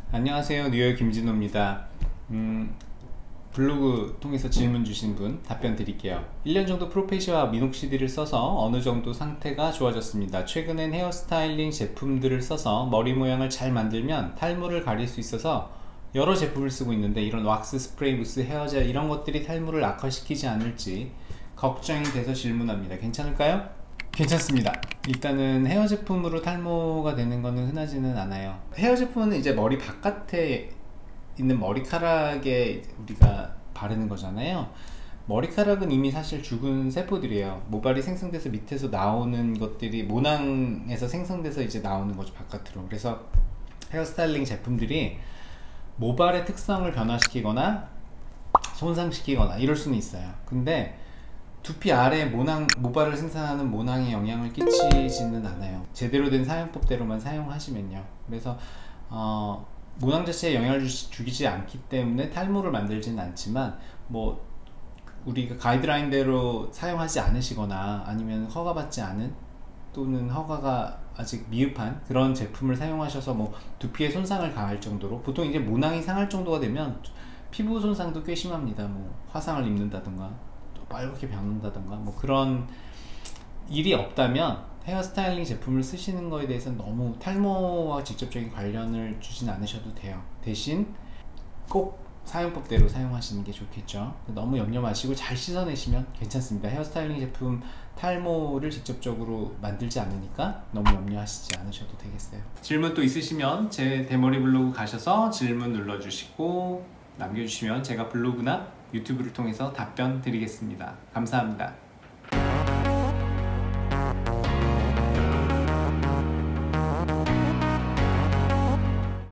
안녕하세요, 뉴욕 김진호입니다. 블로그 통해서 질문 주신 분 답변 드릴게요. 1년 정도 프로페시와 미녹시딜을 써서 어느 정도 상태가 좋아졌습니다. 최근엔 헤어스타일링 제품들을 써서 머리 모양을 잘 만들면 탈모를 가릴 수 있어서 여러 제품을 쓰고 있는데, 이런 왁스, 스프레이, 무스, 헤어젤 이런 것들이 탈모를 악화시키지 않을지 걱정이 돼서 질문합니다. 괜찮을까요? 괜찮습니다. 일단은 헤어 제품으로 탈모가 되는 거는 흔하지는 않아요. 헤어 제품은 이제 머리 바깥에 있는 머리카락에 우리가 바르는 거잖아요. 머리카락은 이미 사실 죽은 세포들이에요. 모발이 생성돼서 밑에서 나오는 것들이 모낭에서 생성돼서 이제 나오는 거죠, 바깥으로. 그래서 헤어스타일링 제품들이 모발의 특성을 변화시키거나 손상시키거나 이럴 수는 있어요. 근데 두피 아래 모발을 생산하는 모낭에 영향을 끼치지는 않아요. 제대로 된 사용법대로만 사용하시면요. 그래서 모낭 자체에 영향을 주지 않기 때문에 탈모를 만들지는 않지만, 뭐 우리가 가이드라인대로 사용하지 않으시거나 아니면 허가받지 않은, 또는 허가가 아직 미흡한 그런 제품을 사용하셔서 뭐 두피에 손상을 가할 정도로, 보통 이제 모낭이 상할 정도가 되면 피부 손상도 꽤 심합니다. 뭐 화상을 입는다든가 또 빨갛게 변한다든가 뭐 그런 일이 없다면 헤어스타일링 제품을 쓰시는 거에 대해서는 너무 탈모와 직접적인 관련을 주진 않으셔도 돼요. 대신 꼭 사용법대로 사용하시는 게 좋겠죠. 너무 염려 마시고 잘 씻어내시면 괜찮습니다. 헤어스타일링 제품 탈모를 직접적으로 만들지 않으니까 너무 염려하시지 않으셔도 되겠어요. 질문 또 있으시면 제 대머리 블로그 가셔서 질문 눌러주시고 남겨주시면 제가 블로그나 유튜브를 통해서 답변 드리겠습니다. 감사합니다.